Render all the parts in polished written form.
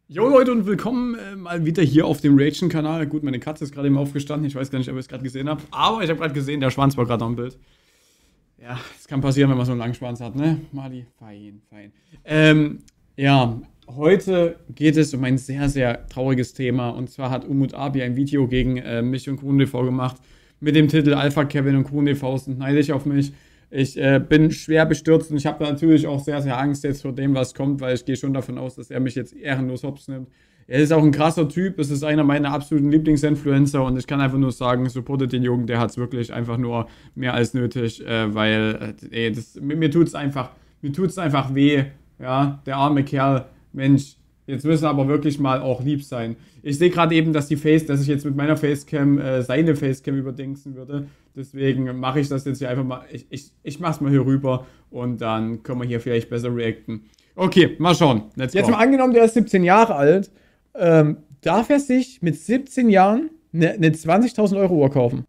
Jo Leute und willkommen mal wieder hier auf dem Reaction-Kanal. Gut, meine Katze ist gerade eben aufgestanden. Ich weiß gar nicht, ob ihr es gerade gesehen habt. Aber ich habe gerade gesehen, der Schwanz war gerade am Bild. Ja, das kann passieren, wenn man so einen langen Schwanz hat, ne? Mali, fein, fein. Ja, heute geht es um ein sehr, sehr trauriges Thema. Und zwar hat Umut Abi ein Video gegen mich und KuhnTV gemacht mit dem Titel Alpha Kevin und KuhnTV sind neidisch auf mich. Ich bin schwer bestürzt und ich habe natürlich auch sehr, sehr Angst jetzt vor dem, was kommt, weil ich gehe schon davon aus, dass er mich jetzt ehrenlos hops nimmt. Er ist auch ein krasser Typ, es ist einer meiner absoluten Lieblingsinfluencer und ich kann einfach nur sagen, supportet den Jungen, der hat es wirklich einfach nur mehr als nötig, weil mir tut's einfach weh, ja, der arme Kerl, Mensch. Jetzt müssen wir aber wirklich mal auch lieb sein. Ich sehe gerade eben, dass ich jetzt mit meiner Facecam seine Facecam überdingsen würde. Deswegen mache ich das jetzt hier einfach mal. Ich mache es mal hier rüber und dann können wir hier vielleicht besser reacten. Okay, mal schauen. Let's go. Jetzt mal angenommen, der ist 17 Jahre alt. Darf er sich mit 17 Jahren eine 20.000 Euro Uhr kaufen?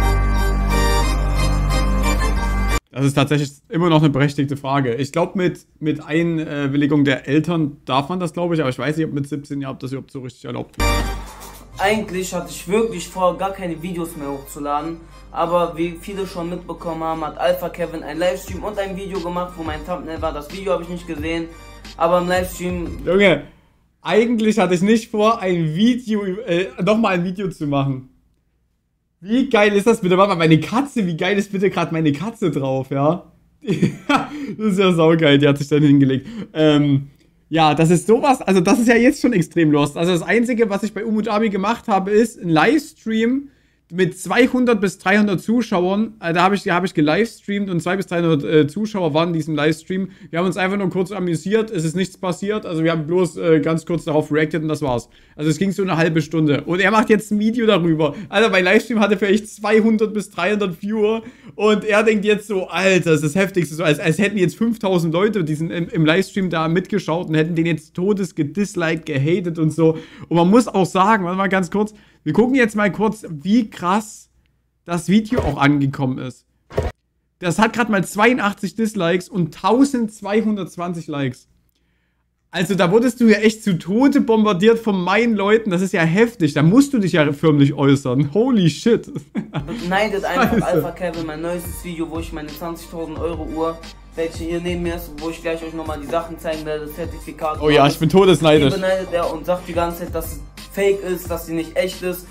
Das ist tatsächlich immer noch eine berechtigte Frage. Ich glaube, mit Einwilligung der Eltern darf man das, glaube ich, aber ich weiß nicht, ob mit 17 Jahren das überhaupt so richtig erlaubt ist. Eigentlich hatte ich wirklich vor, gar keine Videos mehr hochzuladen, aber wie viele schon mitbekommen haben, hat Alpha Kevin ein Livestream und ein Video gemacht, wo mein Thumbnail war. Das Video habe ich nicht gesehen, aber im Livestream... Junge, eigentlich hatte ich nicht vor, nochmal ein Video zu machen. Wie geil ist das bitte? Warte mal, meine Katze, wie geil ist bitte gerade meine Katze drauf, ja? Das ist ja saugeil, die hat sich dann hingelegt. Ja, das ist sowas, also das ist ja jetzt schon extrem lost. Also das Einzige, was ich bei Umut Abi gemacht habe, ist ein Livestream mit 200 bis 300 Zuschauern. Da habe ich gelivestreamt und 200 bis 300 Zuschauer waren in diesem Livestream. Wir haben uns einfach nur kurz amüsiert, es ist nichts passiert. Also wir haben bloß ganz kurz darauf reacted und das war's. Also es ging so eine halbe Stunde. Und er macht jetzt ein Video darüber. Alter, mein Livestream hatte vielleicht 200 bis 300 Viewer. Und er denkt jetzt so, Alter, das ist das Heftigste. So, als hätten jetzt 5000 Leute im Livestream da mitgeschaut und hätten den jetzt todes gedisliked, gehatet und so. Und man muss auch sagen, warte mal ganz kurz, wir gucken jetzt mal kurz, wie krass das Video auch angekommen ist. Das hat gerade mal 82 Dislikes und 1220 Likes. Also da wurdest du ja echt zu Tode bombardiert von meinen Leuten. Das ist ja heftig. Da musst du dich ja förmlich äußern. Holy shit. Beneidet einfach Alpha Kevin, mein neuestes Video, wo ich meine 20.000 Euro Uhr, welche hier neben mir ist, wo ich gleich euch nochmal die Sachen zeigen werde, das Zertifikat. Oh ja, ich bin todesneidisch. Die beneidet er und sagt die ganze Zeit, dass es fake ist, dass sie nicht echt ist.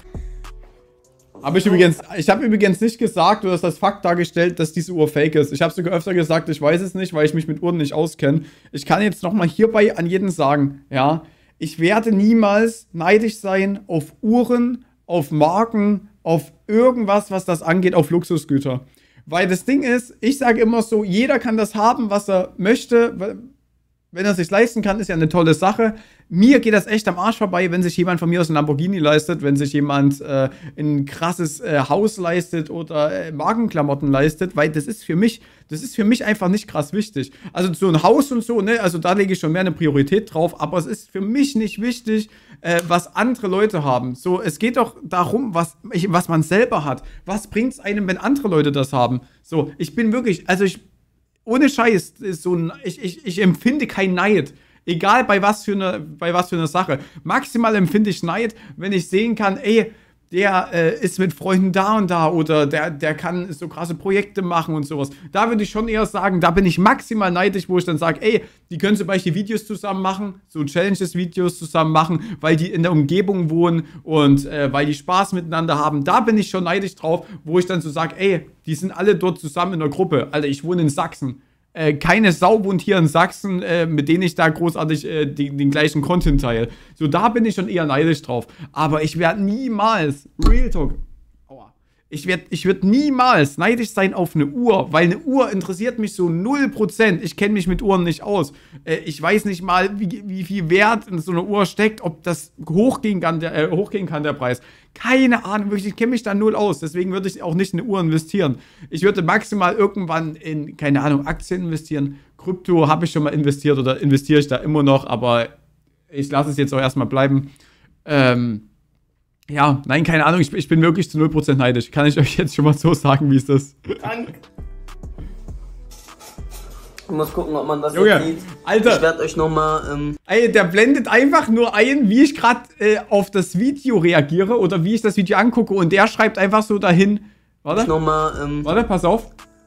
Ich habe übrigens nicht gesagt, du hast das Fakt dargestellt, dass diese Uhr fake ist. Ich habe sogar öfter gesagt, ich weiß es nicht, weil ich mich mit Uhren nicht auskenne. Ich kann jetzt nochmal hierbei an jeden sagen, ja, ich werde niemals neidisch sein auf Uhren, auf Marken, auf irgendwas, was das angeht, auf Luxusgüter. Weil das Ding ist, ich sage immer so, jeder kann das haben, was er möchte. Wenn er es sich leisten kann, ist ja eine tolle Sache. Mir geht das echt am Arsch vorbei, wenn sich jemand von mir aus ein Lamborghini leistet, wenn sich jemand ein krasses Haus leistet oder Markenklamotten leistet, weil das ist für mich einfach nicht krass wichtig. Also so ein Haus und so, ne, also da lege ich schon mehr eine Priorität drauf, aber es ist für mich nicht wichtig, was andere Leute haben. So, es geht doch darum, was man selber hat. Was bringt es einem, wenn andere Leute das haben? So, ich bin wirklich, ohne Scheiß, ist so ich empfinde kein Neid. Egal bei was für eine Sache. Maximal empfinde ich Neid, wenn ich sehen kann, ey, der ist mit Freunden da und da oder der kann so krasse Projekte machen und sowas. Da würde ich schon eher sagen, da bin ich maximal neidisch, wo ich dann sage, ey, die können zum Beispiel Videos zusammen machen, so Challenges-Videos zusammen machen, weil die in der Umgebung wohnen und weil die Spaß miteinander haben. Da bin ich schon neidisch drauf, wo ich dann so sage, ey, die sind alle dort zusammen in der Gruppe. Alter, ich wohne in Sachsen. Keine Sau wohnt hier in Sachsen, mit denen ich da großartig den gleichen Content teile. So, da bin ich schon eher neidisch drauf. Aber ich werde niemals, Real Talk, ich werd niemals neidisch sein auf eine Uhr, weil eine Uhr interessiert mich so 0%. Ich kenne mich mit Uhren nicht aus. Ich weiß nicht mal, wie viel Wert in so einer Uhr steckt, ob das hochgehen kann, der Preis. Keine Ahnung, wirklich, ich kenne mich da null aus. Deswegen würde ich auch nicht in eine Uhr investieren. Ich würde maximal irgendwann in, keine Ahnung, Aktien investieren. Krypto habe ich schon mal investiert oder investiere ich da immer noch, aber ich lasse es jetzt auch erstmal bleiben. Ja, nein, keine Ahnung, ich bin wirklich zu 0% neidisch. Kann ich euch jetzt schon mal so sagen, wie es ist. Danke. Ich muss gucken, ob man das Junge, jetzt sieht. Alter. Ich werde euch nochmal, Ey, der blendet einfach nur ein, wie ich gerade auf das Video reagiere oder wie ich das Video angucke und der schreibt einfach so dahin. Warte, warte, pass auf.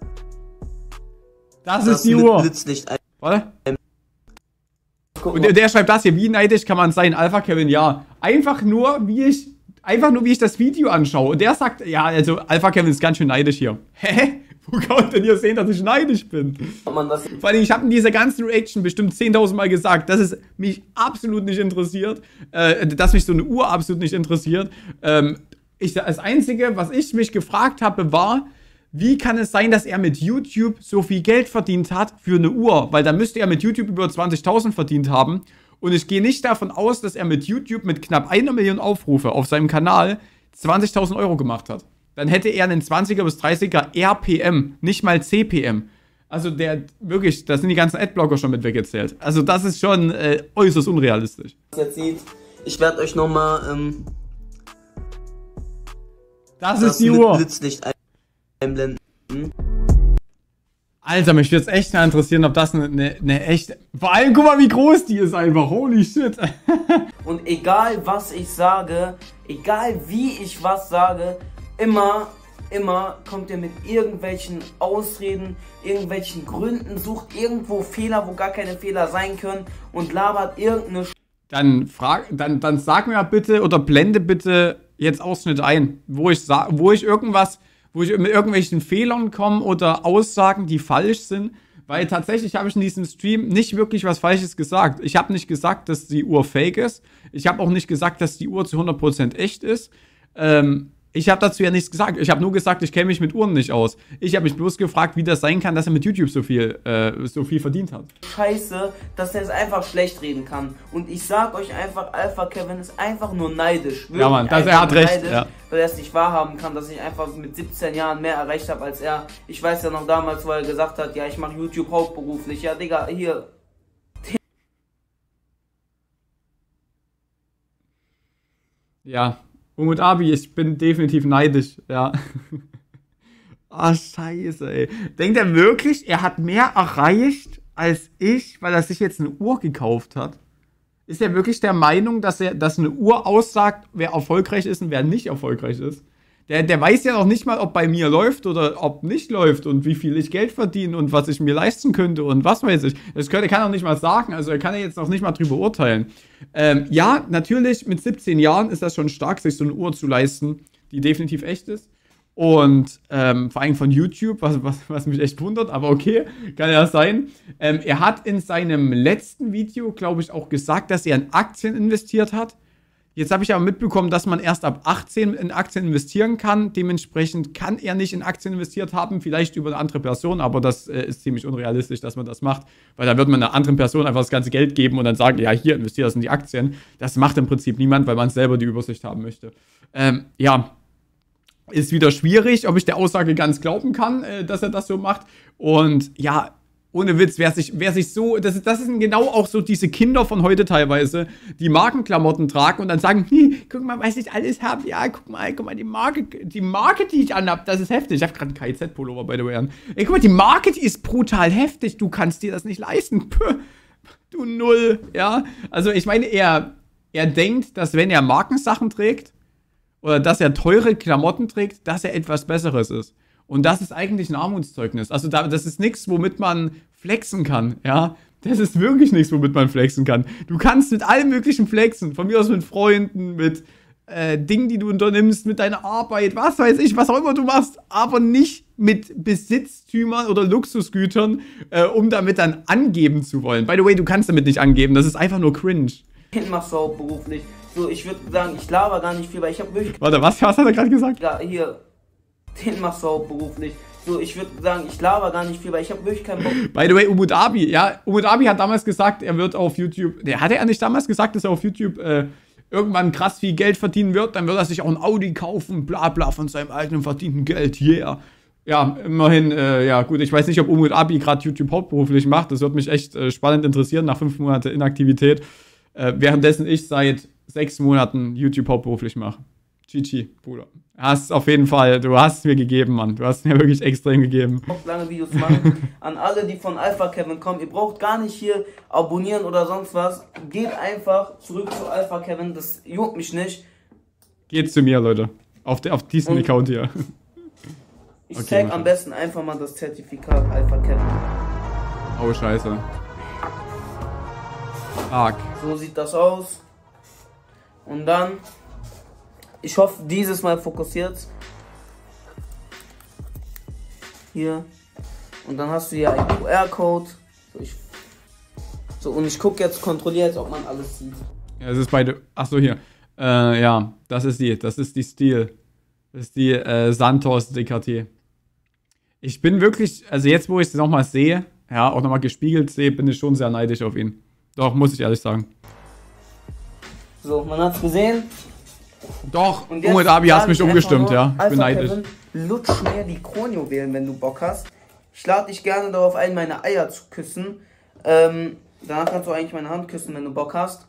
Das ist die Uhr. Blitzlicht Warte. Und der schreibt das hier, wie neidisch kann man sein? Alpha Kevin, ja. Einfach nur, wie ich das Video anschaue. Und der sagt, ja, also Alpha Kevin ist ganz schön neidisch hier. Hä? Wo kann man denn hier sehen, dass ich neidisch bin? Vor allem, ich habe in dieser ganzen Reaction bestimmt 10.000 Mal gesagt, dass es mich absolut nicht interessiert, dass mich so eine Uhr absolut nicht interessiert. Das Einzige, was ich mich gefragt habe, war, wie kann es sein, dass er mit YouTube so viel Geld verdient hat für eine Uhr? Weil dann müsste er mit YouTube über 20.000 verdient haben. Und ich gehe nicht davon aus, dass er mit YouTube mit knapp 1 Million Aufrufe auf seinem Kanal 20.000 Euro gemacht hat. Dann hätte er einen 20er bis 30er RPM, nicht mal CPM. Also wirklich, da sind die ganzen Adblocker schon mit weggezählt. Also das ist schon äußerst unrealistisch. Jetzt sieht, ich werde euch nochmal, das ist die Uhr. Blitzlicht einblenden. Alter, mich würde es echt mal interessieren, ob das eine echte... Vor allem, guck mal, wie groß die ist einfach. Holy shit. Und egal, was ich sage, egal wie ich was sage, immer kommt ihr mit irgendwelchen Ausreden, irgendwelchen Gründen, sucht irgendwo Fehler, wo gar keine Fehler sein können und labert irgendeine Dann sag mir bitte oder blende bitte jetzt Ausschnitt ein, wo ich mit irgendwelchen Fehlern komme oder Aussagen, die falsch sind. Weil tatsächlich habe ich in diesem Stream nicht wirklich was Falsches gesagt. Ich habe nicht gesagt, dass die Uhr fake ist. Ich habe auch nicht gesagt, dass die Uhr zu 100% echt ist. Ich habe dazu ja nichts gesagt. Ich habe nur gesagt, ich kenne mich mit Uhren nicht aus. Ich habe mich bloß gefragt, wie das sein kann, dass er mit YouTube so viel verdient hat. Scheiße, dass er es einfach schlecht reden kann. Und ich sag euch einfach, Alpha Kevin ist einfach nur neidisch. Ja, Mann, er hat recht. Neidisch, ja. Weil er es nicht wahrhaben kann, dass ich einfach mit 17 Jahren mehr erreicht habe als er. Ich weiß ja noch damals, wo er gesagt hat, ja, ich mache YouTube hauptberuflich. Ja, Digga, hier... Ja. Umut Abi, ich bin definitiv neidisch, ja. Ah, scheiße, ey. Denkt er wirklich, er hat mehr erreicht als ich, weil er sich jetzt eine Uhr gekauft hat? Ist er wirklich der Meinung, dass eine Uhr aussagt, wer erfolgreich ist und wer nicht erfolgreich ist? Der weiß ja noch nicht mal, ob bei mir läuft oder ob nicht läuft und wie viel ich Geld verdiene und was ich mir leisten könnte und was weiß ich. Er kann auch nicht mal sagen, also er kann ja jetzt noch nicht mal drüber urteilen. Ja, natürlich, mit 17 Jahren ist das schon stark, sich so eine Uhr zu leisten, die definitiv echt ist. Und vor allem von YouTube, was mich echt wundert, aber okay, kann ja sein. Er hat in seinem letzten Video, glaube ich, auch gesagt, dass er in Aktien investiert hat. Jetzt habe ich aber mitbekommen, dass man erst ab 18 in Aktien investieren kann. Dementsprechend kann er nicht in Aktien investiert haben, vielleicht über eine andere Person, aber das ist ziemlich unrealistisch, dass man das macht, weil da wird man einer anderen Person einfach das ganze Geld geben und dann sagen, ja, hier, investiere das in die Aktien. Das macht im Prinzip niemand, weil man selber die Übersicht haben möchte. Ja, ist wieder schwierig, ob ich der Aussage ganz glauben kann, dass er das so macht. Und ja, ohne Witz, wer sich so, das sind genau auch so diese Kinder von heute teilweise, die Markenklamotten tragen und dann sagen, guck mal, was ich alles habe, ja, guck mal, die Marke, die ich anhab, das ist heftig. Ich habe gerade einen KIZ-Pullover, by the way, an. Ey, guck mal, die Marke, die ist brutal heftig, du kannst dir das nicht leisten. Puh, du Null, ja. Also ich meine, er denkt, dass wenn er Markensachen trägt oder dass er teure Klamotten trägt, dass er etwas Besseres ist. Und das ist eigentlich ein Armutszeugnis. Also das ist nichts, womit man flexen kann, ja. Das ist wirklich nichts, womit man flexen kann. Du kannst mit allem möglichen flexen. Von mir aus mit Freunden, mit Dingen, die du unternimmst, mit deiner Arbeit, was weiß ich, was auch immer du machst. Aber nicht mit Besitztümern oder Luxusgütern, um damit dann angeben zu wollen. By the way, du kannst damit nicht angeben. Das ist einfach nur cringe. Machst du hauptberuflich. So, ich würde sagen, ich laber gar nicht viel, weil ich habe wirklich... Warte, was hat er gerade gesagt? Ja, hier... Den machst du hauptberuflich. So, ich würde sagen, ich laber gar nicht viel, weil ich habe wirklich keinen Bock. By the way, Umut Abi, ja, Umut Abi hat damals gesagt, er wird auf YouTube, hatte er nicht damals gesagt, dass er auf YouTube irgendwann krass viel Geld verdienen wird, dann wird er sich auch ein Audi kaufen, bla bla, von seinem eigenen verdienten Geld, yeah. Ja, immerhin, ja gut, ich weiß nicht, ob Umut Abi gerade YouTube hauptberuflich macht, das wird mich echt spannend interessieren, nach 5 Monaten Inaktivität, währenddessen ich seit 6 Monaten YouTube hauptberuflich mache. GG, Bruder. Hast auf jeden Fall, du hast mir gegeben, Mann. Du hast mir wirklich extrem gegeben. Lange Videos machen. An alle, die von Alpha Kevin kommen, ihr braucht gar nicht hier abonnieren oder sonst was. Geht einfach zurück zu Alpha Kevin, das juckt mich nicht. Geht zu mir, Leute. Auf diesem Account hier. Ich zeig am besten einfach mal das Zertifikat Alpha Kevin. Oh, scheiße. Arg. So sieht das aus. Und dann, ich hoffe, dieses Mal fokussiert. Hier. Und dann hast du hier einen QR-Code. Und ich gucke jetzt, kontrolliere jetzt, ob man alles sieht. Ja, es ist beide. Achso, hier. Ja, das ist die Stil. Das ist die Santos DKT. Ich bin wirklich, also jetzt, wo ich es nochmal sehe, ja, auch nochmal gespiegelt sehe, bin ich schon sehr neidisch auf ihn. Doch, muss ich ehrlich sagen. So, man hat's gesehen. Doch, Umut Abi, hast mich umgestimmt, ja. Ich bin neidisch. Kevin, lutsch mir die Kronjuwelen, wenn du Bock hast. Ich lade dich gerne darauf ein, meine Eier zu küssen. Danach kannst du eigentlich meine Hand küssen, wenn du Bock hast.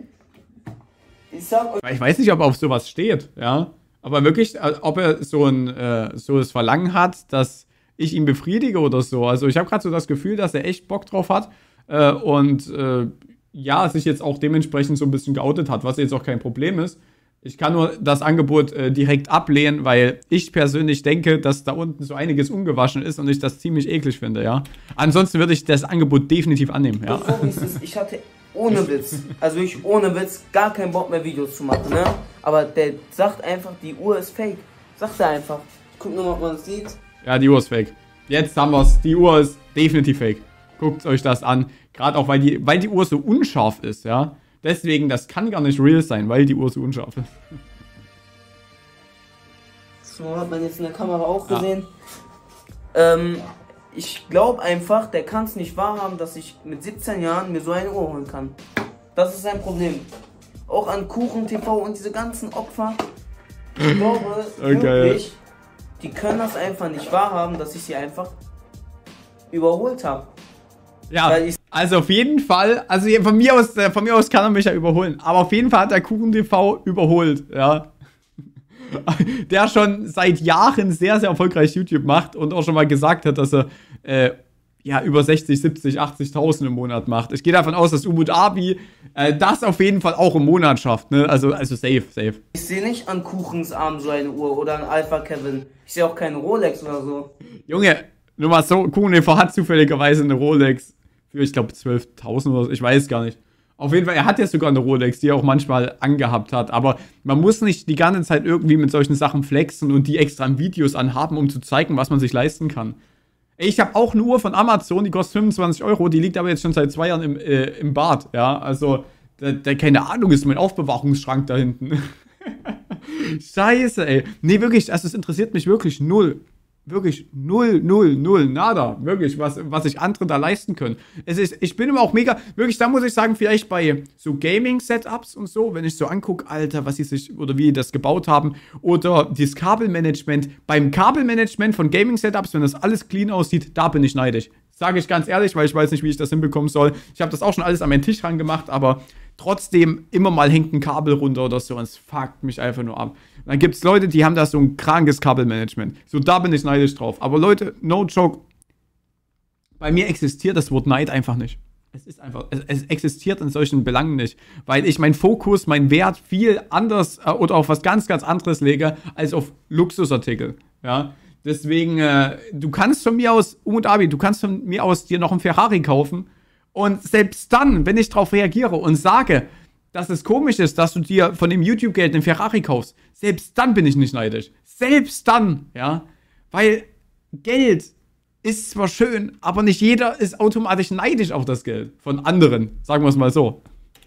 Ich weiß nicht, ob er auf sowas steht, ja. Aber wirklich, ob er so das Verlangen hat, dass ich ihn befriedige oder so. Also ich habe gerade so das Gefühl, dass er echt Bock drauf hat und ja, sich jetzt auch dementsprechend so ein bisschen geoutet hat, was jetzt auch kein Problem ist. Ich kann nur das Angebot direkt ablehnen, weil ich persönlich denke, dass da unten so einiges ungewaschen ist und ich das ziemlich eklig finde, ja. Ansonsten würde ich das Angebot definitiv annehmen, ja. So wie es ist, ich hatte ohne Witz, also ich ohne Witz, gar keinen Bock mehr Videos zu machen, ne? Aber der sagt einfach, die Uhr ist fake. Sagt er einfach. Ich guck nur mal, ob man es sieht. Ja, die Uhr ist fake. Jetzt haben wir es. Die Uhr ist definitiv fake. Guckt euch das an. Gerade auch, weil die Uhr so unscharf ist, ja. Deswegen, das kann gar nicht real sein, weil die Uhr so unscharf ist. So hat man jetzt in der Kamera auch gesehen. Ich glaube einfach, der kann es nicht wahrhaben, dass ich mit 17 Jahren mir so eine Uhr holen kann. Das ist sein Problem. Auch an Kuchen TV und diese ganzen Opfer. Ich glaube wirklich, die können das einfach nicht wahrhaben, dass ich sie einfach überholt habe. Ja, also auf jeden Fall, also von mir aus kann er mich ja überholen, aber auf jeden Fall hat der Kuchen TV überholt, ja. Der schon seit Jahren sehr, sehr erfolgreich YouTube macht und auch schon mal gesagt hat, dass er ja, über 60, 70, 80.000 im Monat macht. Ich gehe davon aus, dass Umut Abi das auf jeden Fall auch im Monat schafft, ne? Also safe. Ich sehe nicht an Kuchens Arm so eine Uhr oder an Alpha Kevin. Ich sehe auch keine Rolex oder so. Junge, nur mal so, Kuchen TV hat zufälligerweise eine Rolex für, ich glaube, 12.000 oder so, ich weiß gar nicht. Auf jeden Fall, er hat ja sogar eine Rolex, die er auch manchmal angehabt hat, aber man muss nicht die ganze Zeit irgendwie mit solchen Sachen flexen und die extra in Videos anhaben, um zu zeigen, was man sich leisten kann. Ich habe auch eine Uhr von Amazon, die kostet 25 €, die liegt aber jetzt schon seit 2 Jahren im Bad, ja, also, keine Ahnung, ist mein Aufbewahrungsschrank da hinten. Scheiße, ey. Nee, wirklich, also es interessiert mich wirklich null. Wirklich null, nada. Wirklich, was sich andere da leisten können. Ich bin immer auch mega, wirklich, da muss ich sagen, vielleicht bei so Gaming-Setups und so, wenn ich so angucke, Alter, was sie sich, oder wie die das gebaut haben, oder dieses Kabelmanagement. Beim Kabelmanagement von Gaming-Setups, wenn das alles clean aussieht, da bin ich neidisch. Sage ich ganz ehrlich, weil ich weiß nicht, wie ich das hinbekommen soll. Ich habe das auch schon alles an meinen Tisch rangemacht, aber trotzdem immer mal hängt ein Kabel runter oder so und es fuckt mich einfach nur ab. Dann gibt es Leute, die haben da so ein krankes Kabelmanagement. So, da bin ich neidisch drauf. Aber Leute, no joke, bei mir existiert das Wort Neid einfach nicht. Es ist einfach, es existiert in solchen Belangen nicht. Weil ich meinen Fokus, meinen Wert viel anders oder auf was ganz, ganz anderes lege, als auf Luxusartikel. Ja, deswegen, du kannst von mir aus, Umut Abi, du kannst von mir aus dir noch einen Ferrari kaufen. Und selbst dann, wenn ich darauf reagiere und sage, dass es komisch ist, dass du dir von dem YouTube-Geld einen Ferrari kaufst, selbst dann bin ich nicht neidisch. Selbst dann, ja. Weil Geld ist zwar schön, aber nicht jeder ist automatisch neidisch auf das Geld von anderen. Sagen wir es mal so.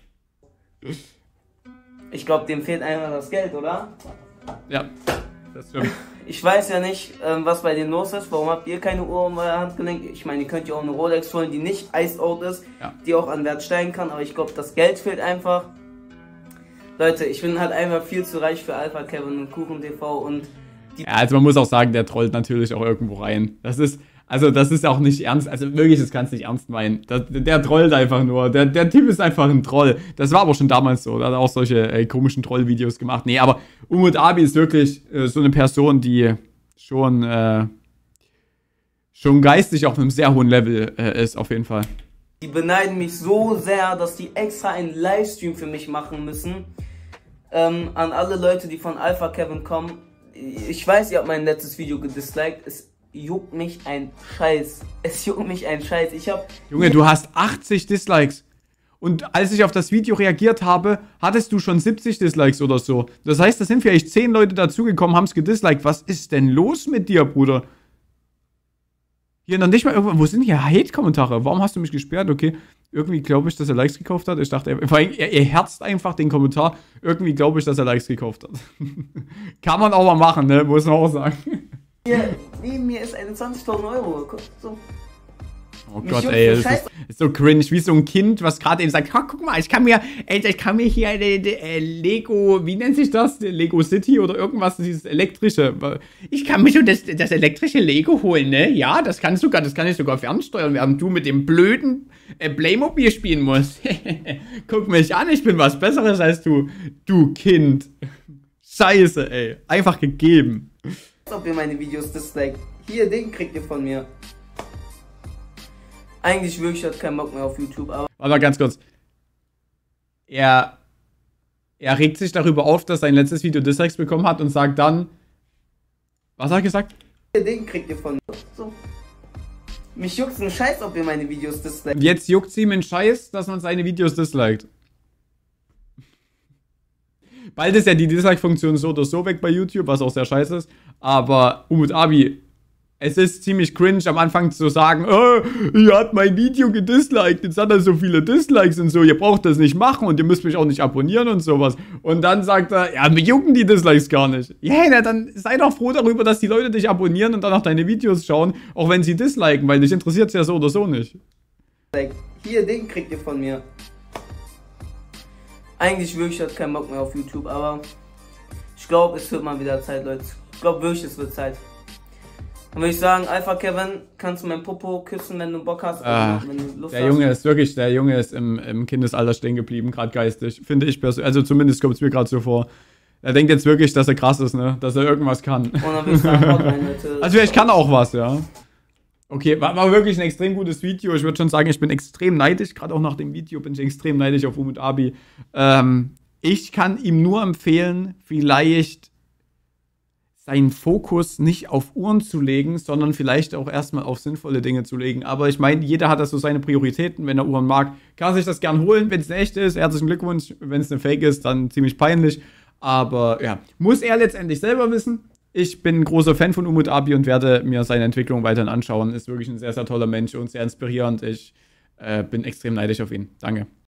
Ich glaube, dem fehlt einfach das Geld, oder? Ja, das stimmt. Ich weiß ja nicht, was bei denen los ist. Warum habt ihr keine Uhr um euer Handgelenk? Ich meine, ihr könnt ja auch eine Rolex holen, die nicht iced out ist, ja, die auch an Wert steigen kann. Aber ich glaube, das Geld fehlt einfach. Leute, ich bin halt einfach viel zu reich für Alpha Kevin und Kuchen TV und die. Ja, also man muss auch sagen, der trollt natürlich auch irgendwo rein. Das ist, Also das ist auch nicht ernst, also wirklich, das kannst du nicht ernst meinen. Der trollt einfach nur, der Typ ist einfach ein Troll. Das war aber schon damals so, der hat auch solche komischen Trollvideos gemacht. Nee, aber Umut Abi ist wirklich so eine Person, die schon geistig auf einem sehr hohen Level ist, auf jeden Fall. Die beneiden mich so sehr, dass die extra einen Livestream für mich machen müssen. An alle Leute, die von Alpha Kevin kommen. Ich weiß, ihr habt mein letztes Video gedisliked. Es juckt mich ein Scheiß. Es juckt mich ein Scheiß. Junge, du hast 80 Dislikes. Und als ich auf das Video reagiert habe, hattest du schon 70 Dislikes oder so. Das heißt, da sind vielleicht 10 Leute dazugekommen, haben es gedisliked. Was ist denn los mit dir, Bruder? Hier noch nicht mal irgendwo. Wo sind hier Hate-Kommentare? Warum hast du mich gesperrt? Okay, irgendwie glaube ich, dass er Likes gekauft hat. Ich dachte, er herzt einfach den Kommentar. Irgendwie glaube ich, dass er Likes gekauft hat. Kann man auch mal machen, ne? Muss man auch sagen. Hier, neben mir ist eine 20.000 Euro. Guck, so. Oh Gott, ey, das ist so cringe, wie so ein Kind, was gerade eben sagt, guck mal, ich kann mir hier Lego, wie nennt sich das? Lego City oder irgendwas, dieses elektrische. Ich kann mir so das elektrische Lego holen, ne? Ja, das kann ich sogar fernsteuern, während du mit dem blöden Playmobil spielen musst. Guck mich an, ich bin was Besseres als du Kind. Scheiße, ey. Einfach gegeben. Als ob ihr meine Videos disliked. Hier, den kriegt ihr von mir. Eigentlich wirklich hat keinen Bock mehr auf YouTube, aber... Warte mal ganz kurz. Er regt sich darüber auf, dass sein letztes Video Dislikes bekommen hat und sagt dann... Was hat er gesagt? Den kriegt ihr von mir. So. Mich juckt's einen Scheiß, ob ihr meine Videos disliked. Jetzt juckt's ihm einen Scheiß, dass man seine Videos disliked. Bald ist ja die Dislike-Funktion so oder so weg bei YouTube, was auch sehr scheiße ist. Aber Umut Abi... Es ist ziemlich cringe am Anfang zu sagen, ihr habt mein Video gedisliked, jetzt hat er so viele Dislikes und so, ihr braucht das nicht machen und ihr müsst mich auch nicht abonnieren und sowas. Und dann sagt er, ja, mir jucken die Dislikes gar nicht. Ja, na, dann sei doch froh darüber, dass die Leute dich abonnieren und dann auch deine Videos schauen, auch wenn sie disliken, weil dich interessiert es ja so oder so nicht. Hier, den kriegt ihr von mir. Eigentlich wirklich hat keinen Bock mehr auf YouTube, aber ich glaube, es wird mal wieder Zeit, Leute. Ich glaube wirklich, es wird Zeit. Dann würde ich sagen, Alpha Kevin, kannst du meinen Popo küssen, wenn du Bock hast, wenn du Lust hast. Der Junge ist im Kindesalter stehen geblieben, gerade geistig, finde ich persönlich, also zumindest kommt es mir gerade so vor. Er denkt jetzt wirklich, dass er krass ist, ne, dass er irgendwas kann. Und dann würde ich sagen, Leute. Also vielleicht kann er auch was, ja. Okay, war wirklich ein extrem gutes Video, ich würde schon sagen, ich bin extrem neidisch, gerade auch nach dem Video bin ich extrem neidisch auf Umut Abi. Ich kann ihm nur empfehlen, vielleicht seinen Fokus nicht auf Uhren zu legen, sondern vielleicht auch erstmal auf sinnvolle Dinge zu legen. Aber ich meine, jeder hat da so seine Prioritäten. Wenn er Uhren mag, kann er sich das gern holen, wenn es eine echte ist. Herzlichen Glückwunsch. Wenn es eine Fake ist, dann ziemlich peinlich. Aber ja, muss er letztendlich selber wissen. Ich bin ein großer Fan von Umut Abi und werde mir seine Entwicklung weiterhin anschauen. Ist wirklich ein sehr, sehr toller Mensch und sehr inspirierend. Ich bin extrem neidisch auf ihn. Danke.